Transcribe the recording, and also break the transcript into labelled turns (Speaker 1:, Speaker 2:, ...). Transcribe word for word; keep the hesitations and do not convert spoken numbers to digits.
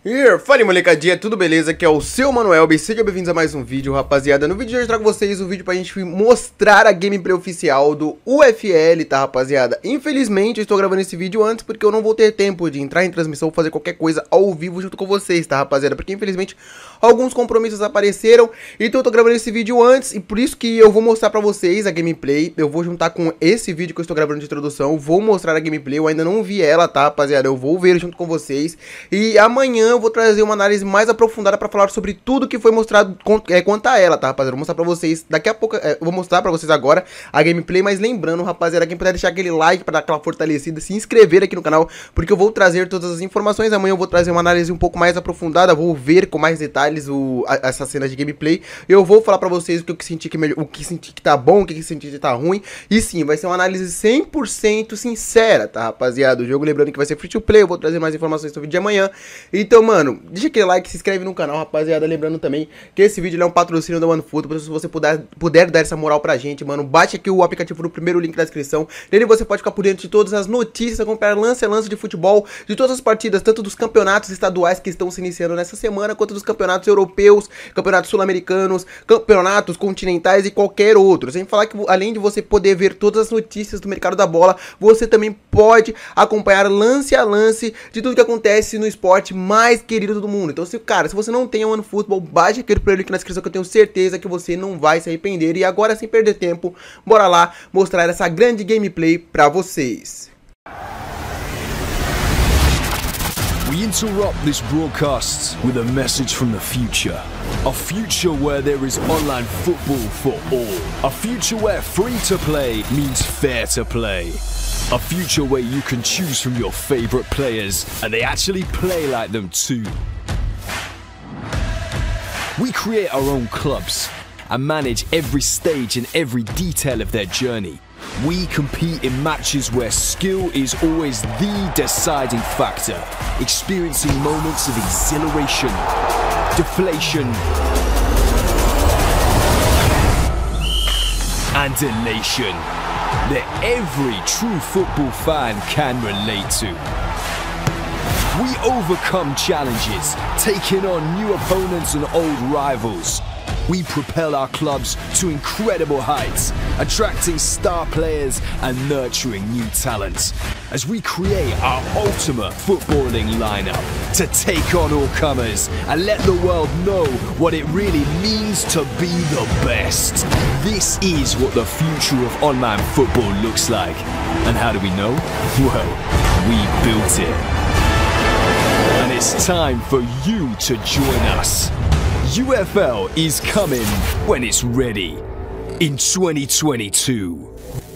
Speaker 1: E fala molecadinha, tudo beleza? Aqui é o seu Manuelbe, sejam bem-vindos a mais um vídeo, rapaziada. No vídeo de hoje eu trago vocês o vídeo pra gente mostrar a gameplay oficial do U F L, tá, rapaziada? Infelizmente eu estou gravando esse vídeo antes porque eu não vou ter tempo de entrar em transmissão ou fazer qualquer coisa ao vivo junto com vocês, tá, rapaziada? Porque infelizmente alguns compromissos apareceram, então eu tô gravando esse vídeo antes e por isso que eu vou mostrar pra vocês a gameplay. Eu vou juntar com esse vídeo que eu estou gravando de introdução, vou mostrar a gameplay, eu ainda não vi ela, tá, rapaziada? Eu vou ver junto com vocês e amanhã eu vou trazer uma análise mais aprofundada pra falar sobre tudo que foi mostrado é, quanto a ela, tá, rapaziada? Eu vou mostrar pra vocês, daqui a pouco, é, eu vou mostrar pra vocês agora a gameplay, mas lembrando, rapaziada, quem puder deixar aquele like pra dar aquela fortalecida, se inscrever aqui no canal, porque eu vou trazer todas as informações, amanhã eu vou trazer uma análise um pouco mais aprofundada, vou ver com mais detalhes o, a, essa cena de gameplay, eu vou falar pra vocês o que eu senti que, melhor, o que senti que tá bom, o que eu senti que tá ruim, e sim, vai ser uma análise cem por cento sincera, tá, rapaziada? O jogo, lembrando que vai ser free to play, eu vou trazer mais informações sobre o vídeo de amanhã, então, mano, deixa aquele like, se inscreve no canal, rapaziada. Lembrando também que esse vídeo é um patrocínio da OneFootball. Se você puder, puder dar essa moral pra gente, mano, bate aqui o aplicativo no primeiro link da descrição. Nele você pode ficar por dentro de todas as notícias, acompanhar lance a lance de futebol, de todas as partidas, tanto dos campeonatos estaduais que estão se iniciando nessa semana, quanto dos campeonatos europeus, campeonatos sul-americanos, campeonatos continentais e qualquer outro. Sem falar que, além de você poder ver todas as notícias do mercado da bola, você também pode acompanhar lance a lance de tudo que acontece no esporte mais querido do mundo. Então, se, cara, se você não tem a OneFootball, baixe aquele primeiro link na descrição que eu tenho certeza que você não vai se arrepender. E agora, sem perder tempo, bora lá mostrar essa grande gameplay pra vocês.
Speaker 2: We interrupt this broadcast with a message from the future. A future where there is online football for all. A future where free to play means fair to play. A future where you can choose from your favorite players and they actually play like them too. We create our own clubs and manage every stage and every detail of their journey. We compete in matches where skill is always the deciding factor, experiencing moments of exhilaration, deflation, and elation that every true football fan can relate to. We overcome challenges, taking on new opponents and old rivals. We propel our clubs to incredible heights, attracting star players and nurturing new talents, as we create our ultimate footballing lineup to take on all comers and let the world know what it really means to be the best. This is what the future of online football looks like. And how do we know? Well, we built it. And it's time for you to join us. U F L is coming when it's ready in twenty twenty-two.